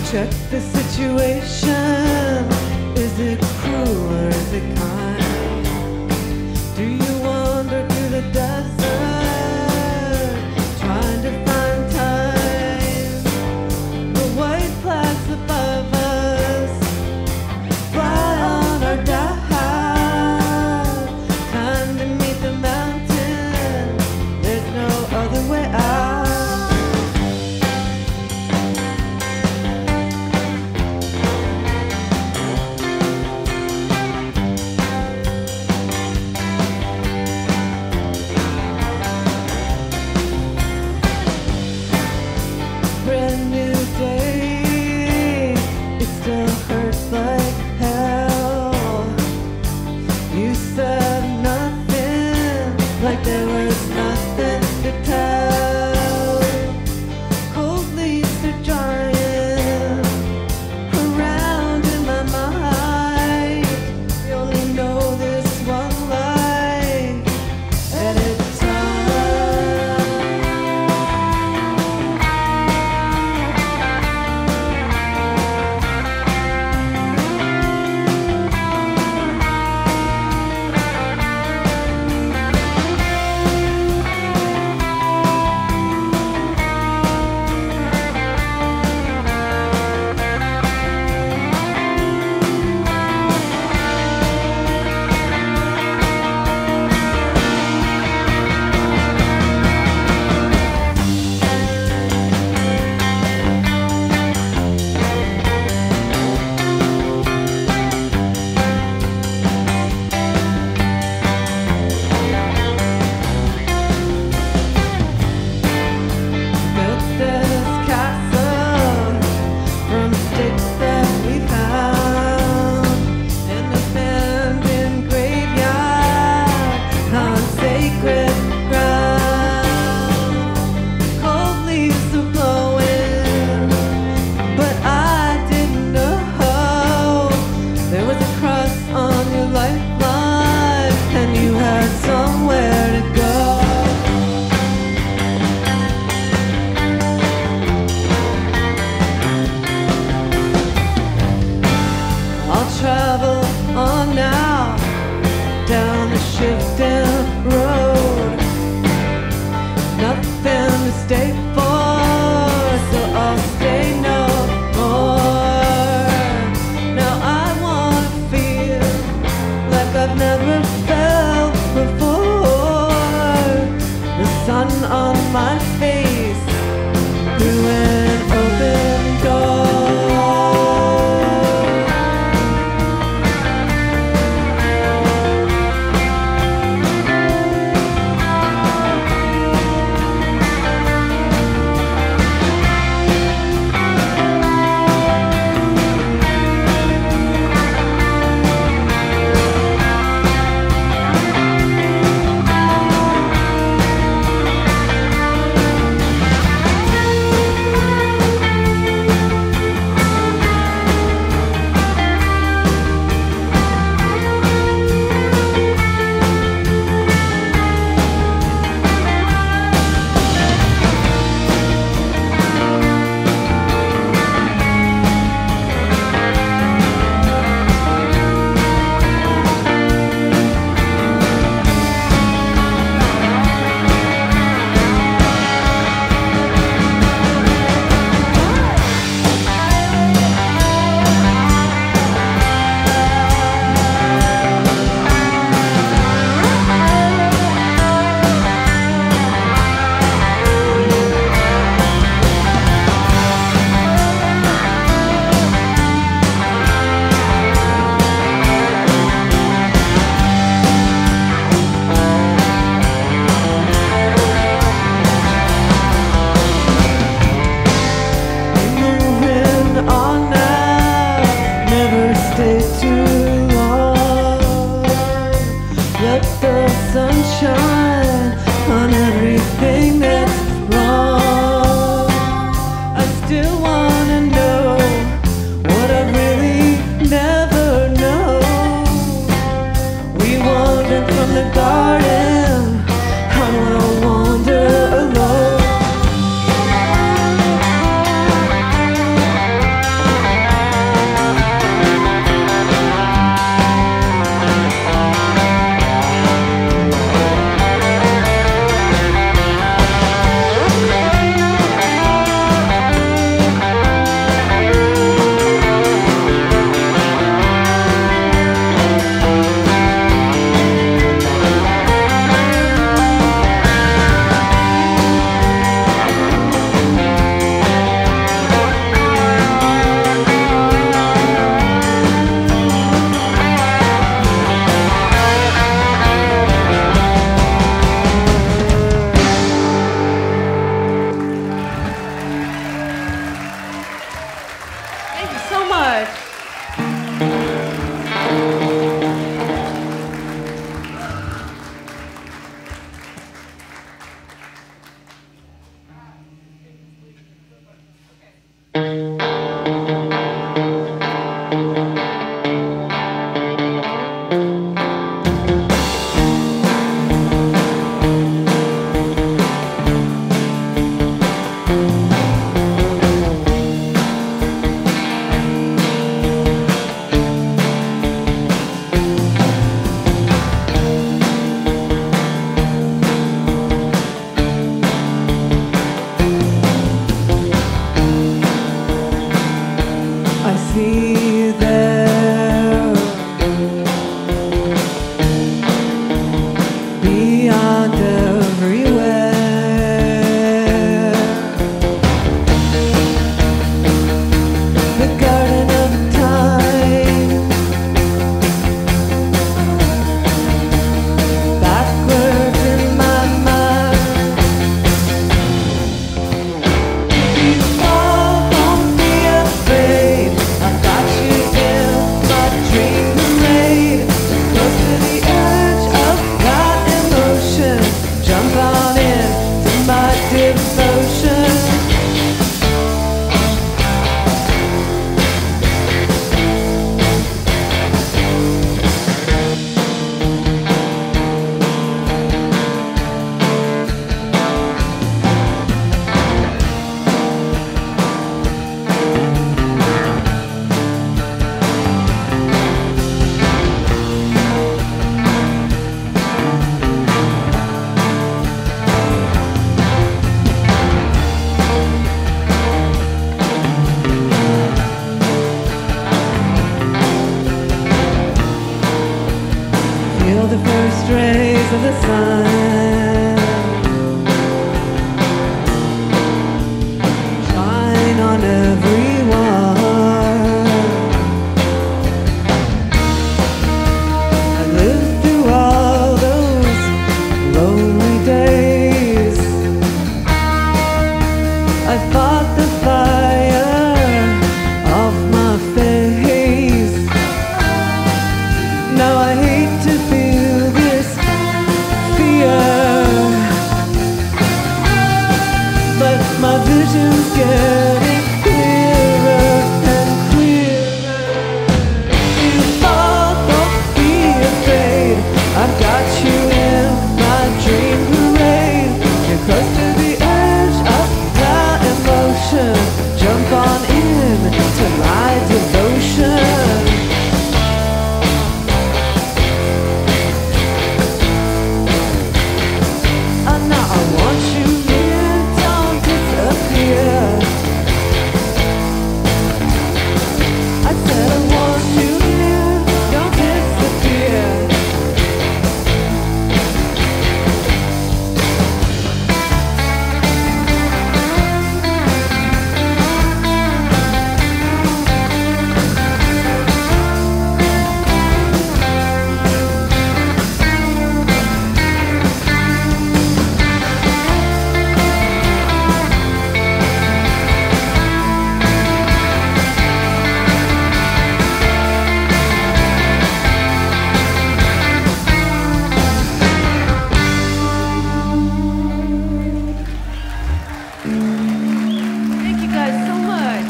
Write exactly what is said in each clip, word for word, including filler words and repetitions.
Check the situation. Is it cruel or is it kind? Do you wander to the desert trying to find time? The white flags above us fly on our dive. Time to meet the mountain. There's no other way out. be there beyond everywhere. The garden of time, backwards in my mind. You fall, don't be afraid. I got you in my dream parade. Close to the edge of that emotion. Jump on in to my devotion. Feel the first rays of the sun shine on everyone. I lived through all those lonely days. I fought the fire off my face. Now I hate to feel this fear, but my vision's getting clearer and clearer. You fall, don't be afraid. I've got you in my dream parade. You're close to the edge of that emotion. Jump on in to my devotion. And now I want you near, don't disappear. I said I want you near, don't disappear. Thank you guys so much.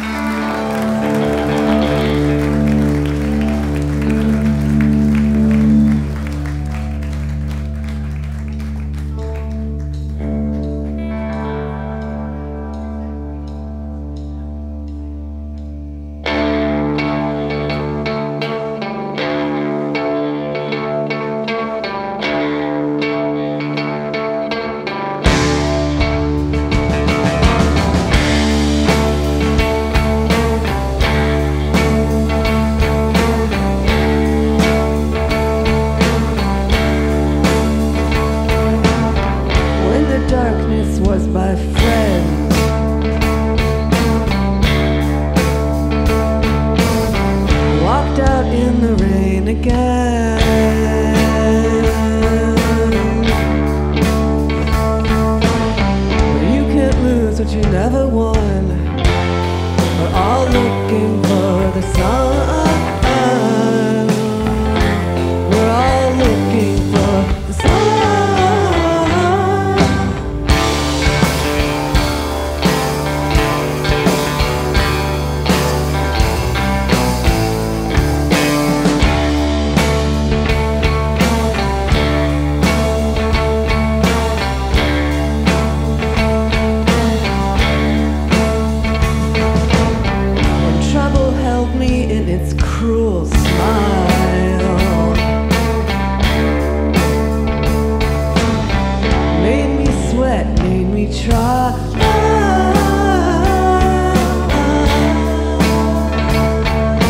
When the darkness was my friend, walked out in the rain again. You can't lose what you never won. We're all looking for the sun. We're all looking for the sun. When trouble held me in its cruel smile, made me sweat, made me try.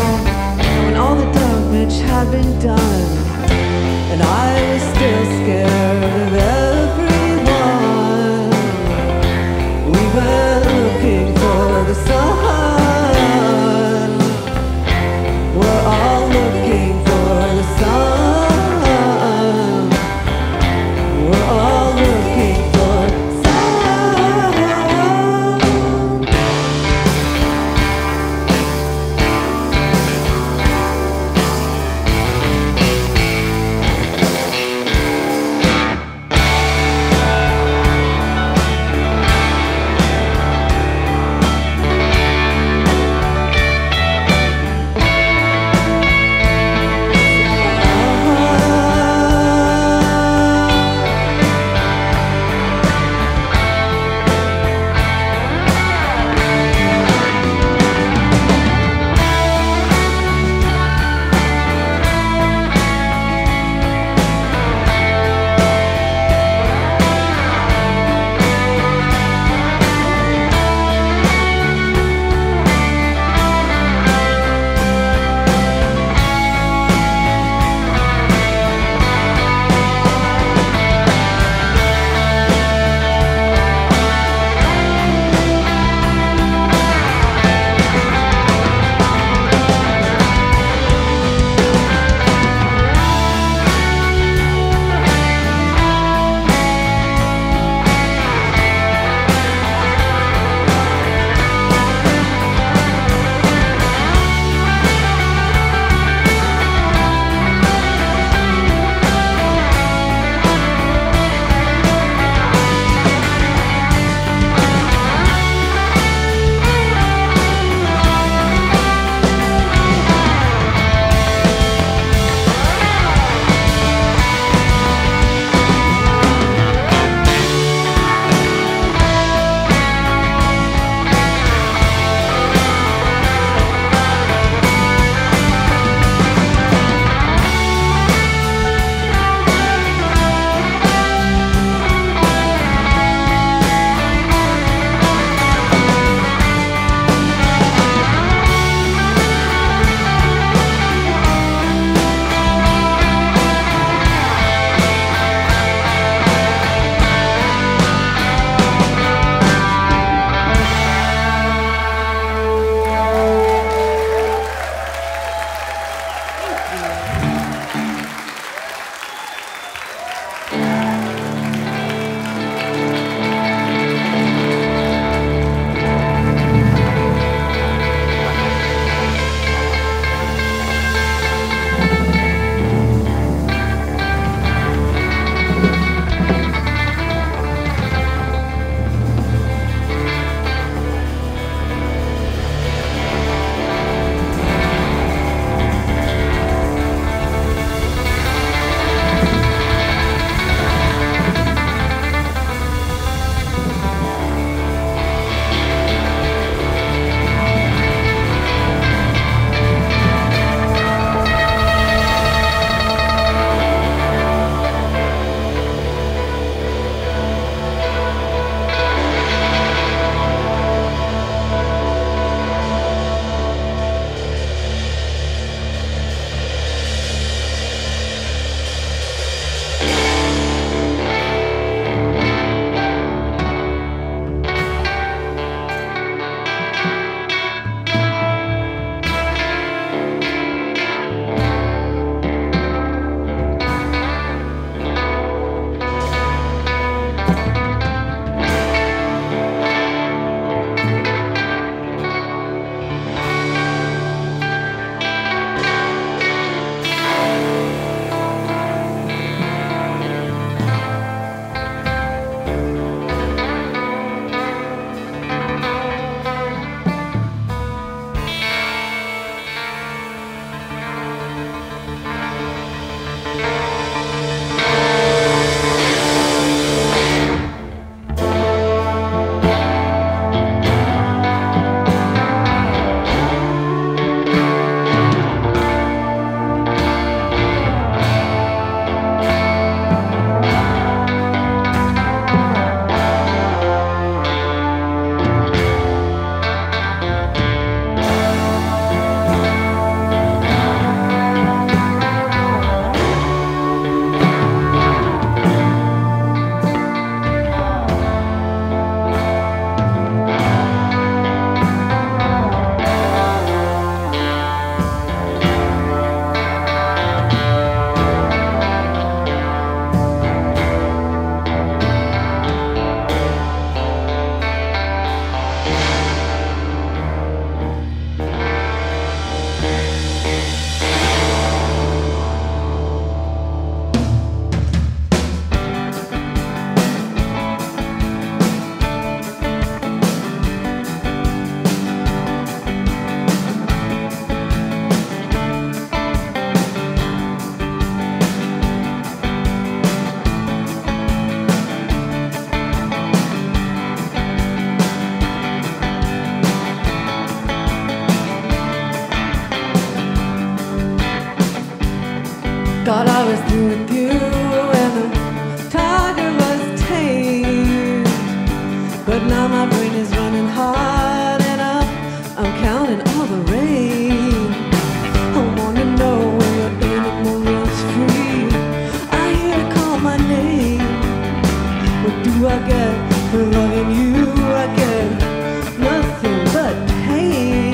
Thought I was through with you and the tiger was tame. But now my brain is running hot and I'm, I'm counting all the rain. I wanna know when your animal runs free. I hear it call my name. What do I get for loving you? I get nothing but pain.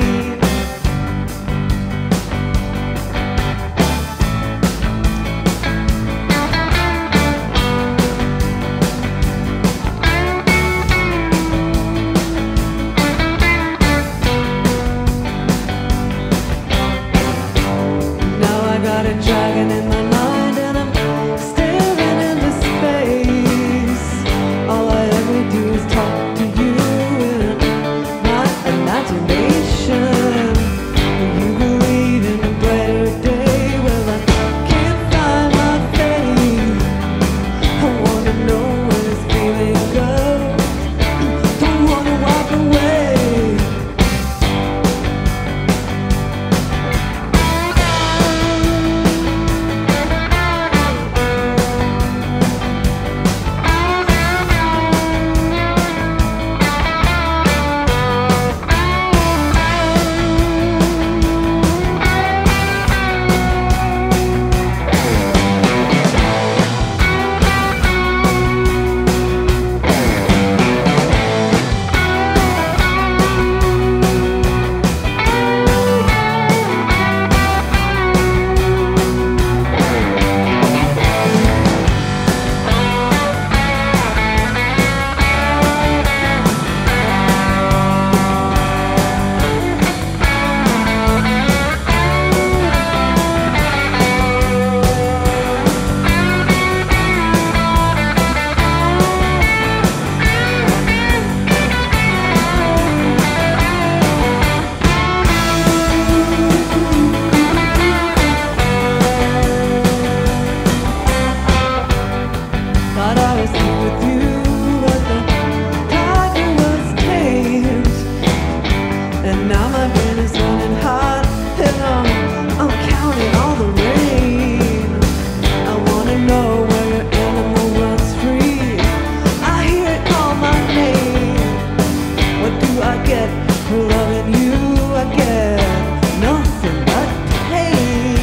Got a dragon in my mind and I'm staring into space. All I ever do is talk to you in my imagination. You believe in a brighter day. Well, I can't find my faith. I wanna know where this feeling goes. Don't wanna walk away. Thought I was through with you, but the tiger was tamed. And now my brain is running hot, and I'm, I'm counting all the rain. I wanna know where your animal runs free. I hear it call my name. What do I get for loving you? I get nothing but pain.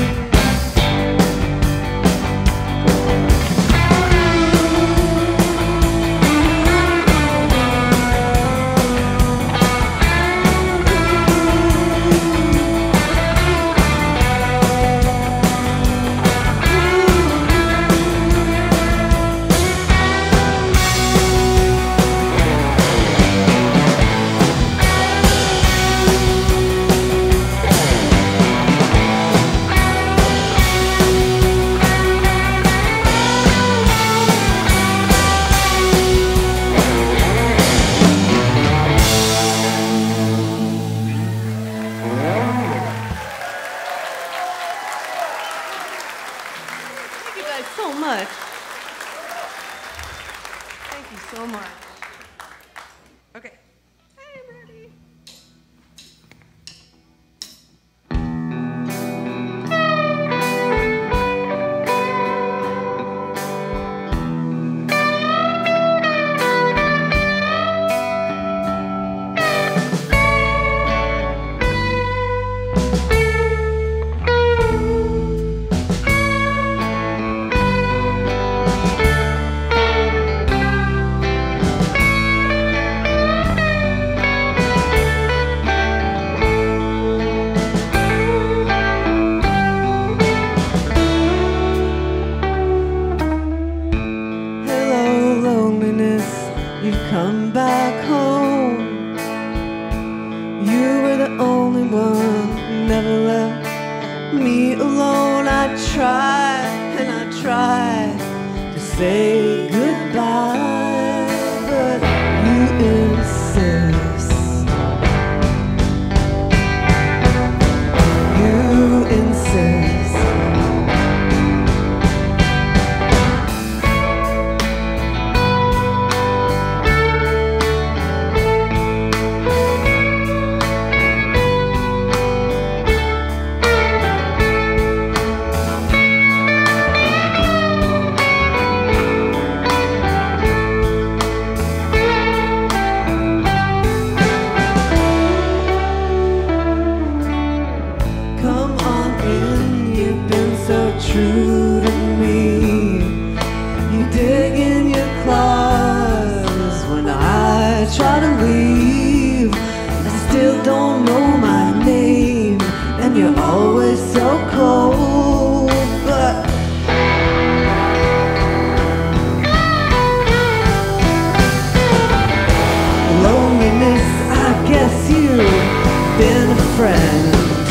Thank you guys so much. Thank you so much. Okay. Hey, Brady. You've come back home. You were the only one who never left me alone. I tried and I tried to say goodbye, but you insist. You insist. you're always so cold. But loneliness, I guess you've been a friend.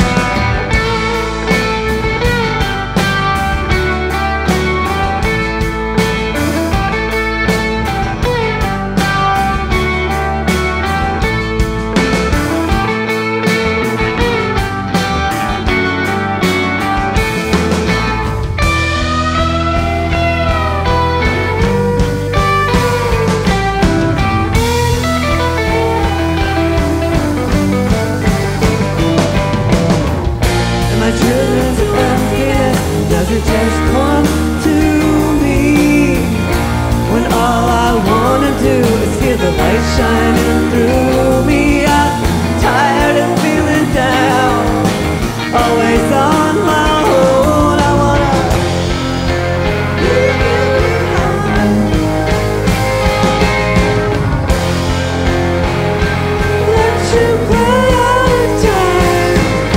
Does it just come to me when all I wanna do is feel the light shining through me? I'm tired of feeling down, always on my own. I wanna leave you behind, let you play out of time.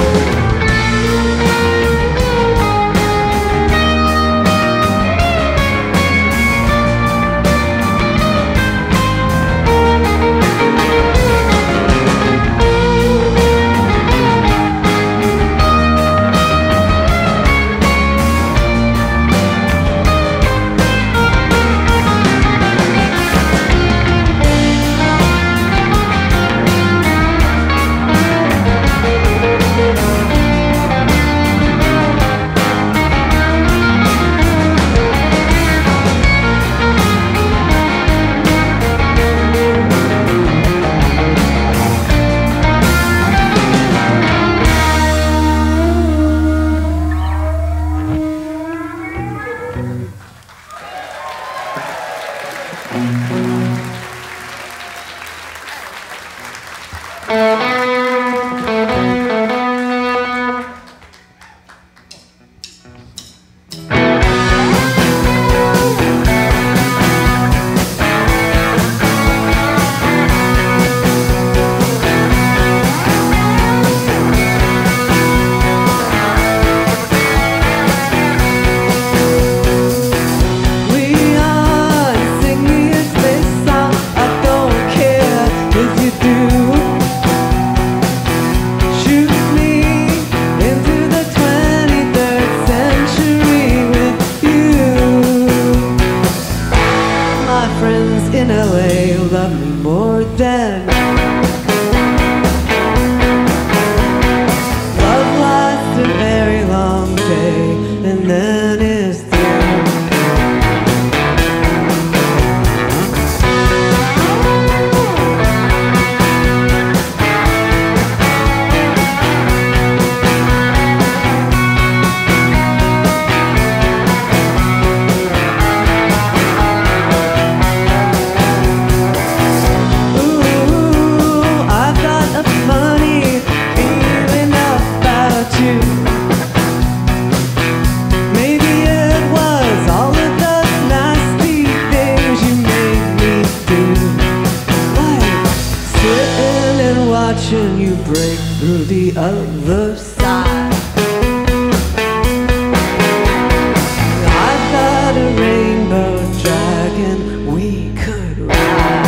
In L A, love me more than love lasts a very long day and then is through. Watching you break through the other side. I thought a rainbow dragon we could ride.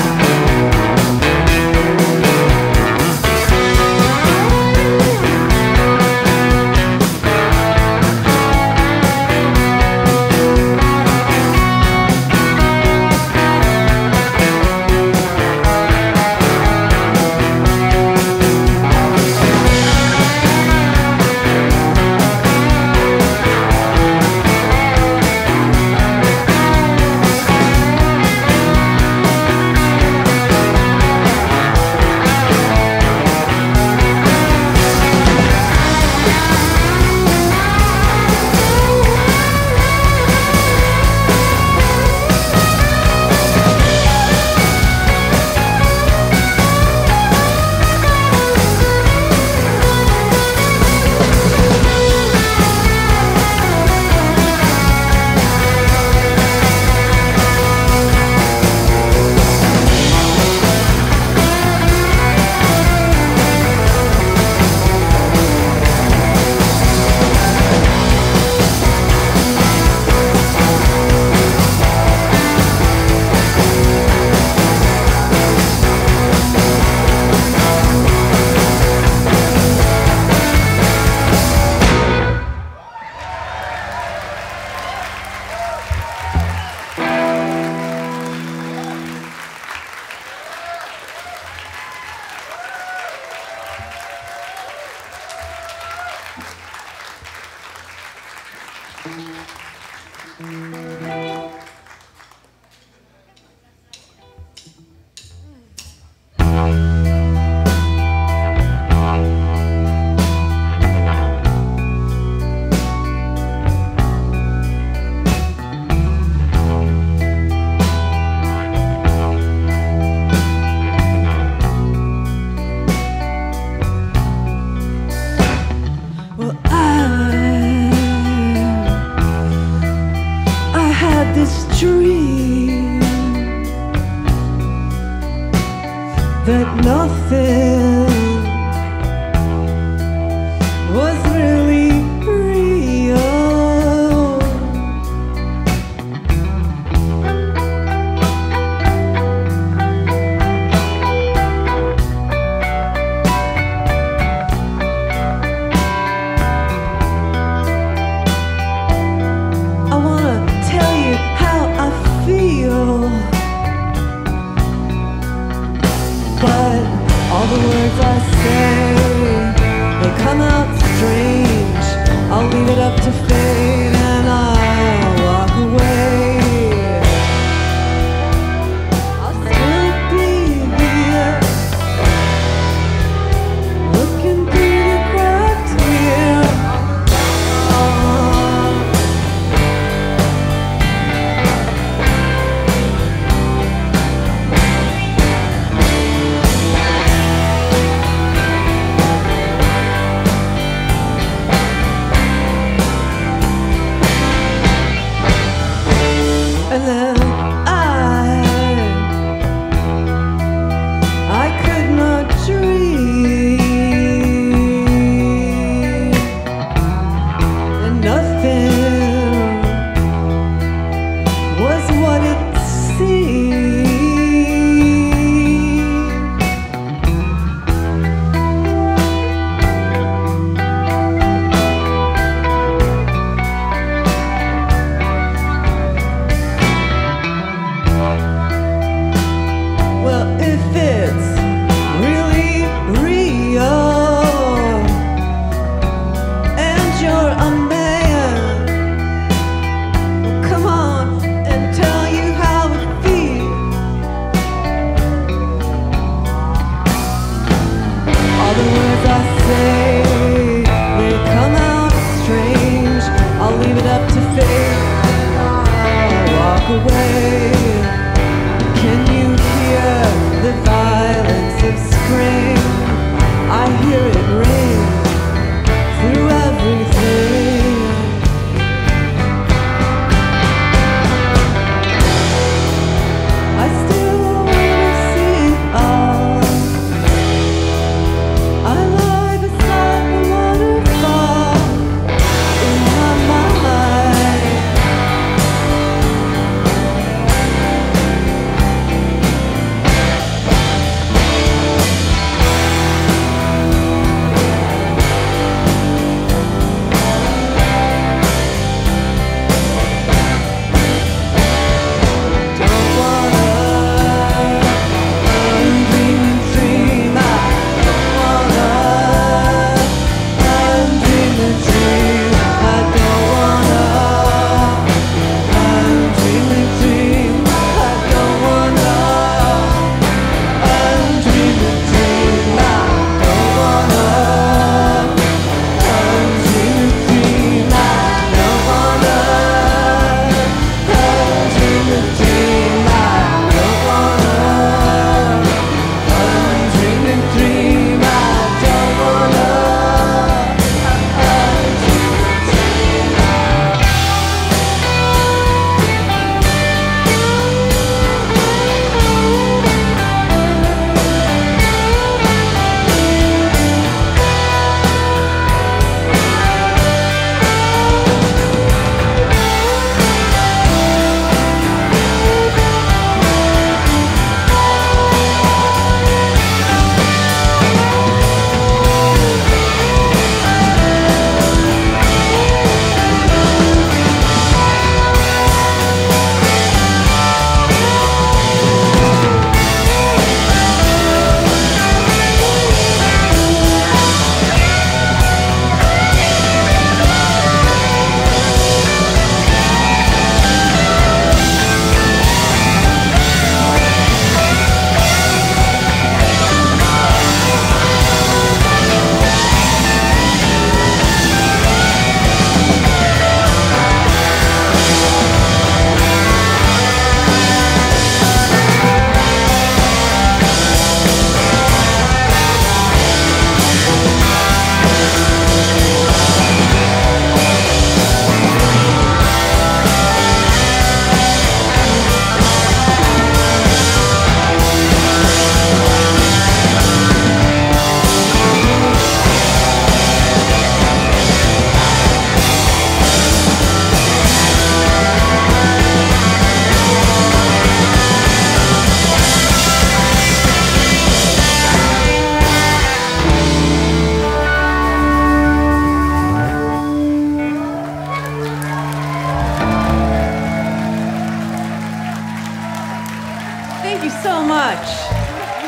Dream that nothing was really real. I wanna tell you how I feel, but all the words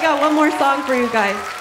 got one more song for you guys.